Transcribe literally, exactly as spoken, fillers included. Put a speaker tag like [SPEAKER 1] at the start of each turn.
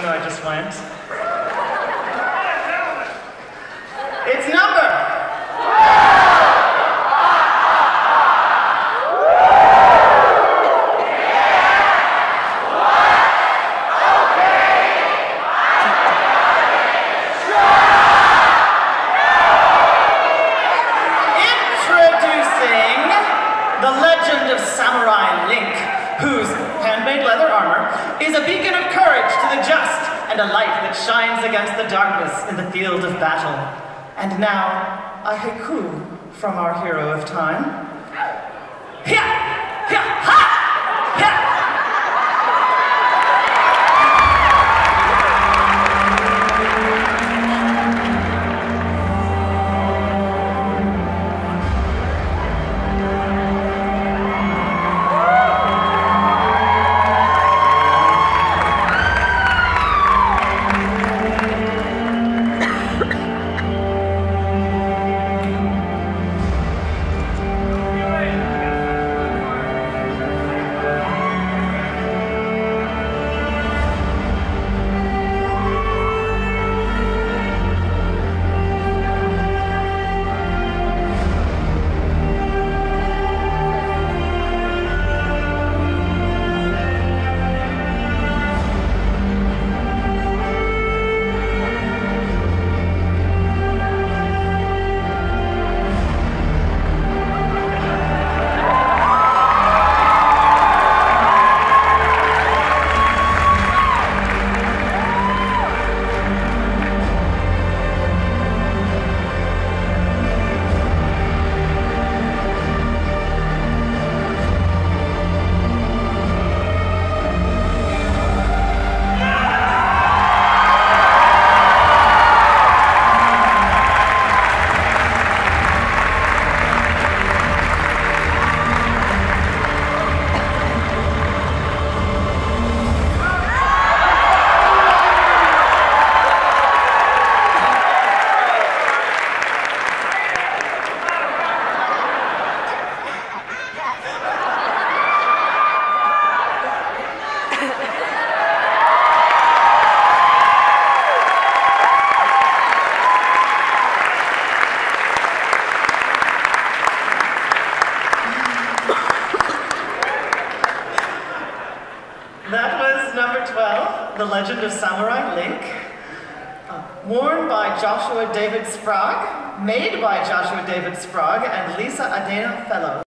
[SPEAKER 1] I just went. It's number. Introducing the legend of Samurai Link, whose handmade leather armor is a beacon of courage to the just and a light that shines against the darkness in the field of battle. And now, a haiku from our hero of time. Hya! Hya! Ha! Hya! That was number twelve, The Legend of Samurai Link, uh, worn by Joshua David Sprague, made by Joshua David Sprague and Lisa Adena Fellows.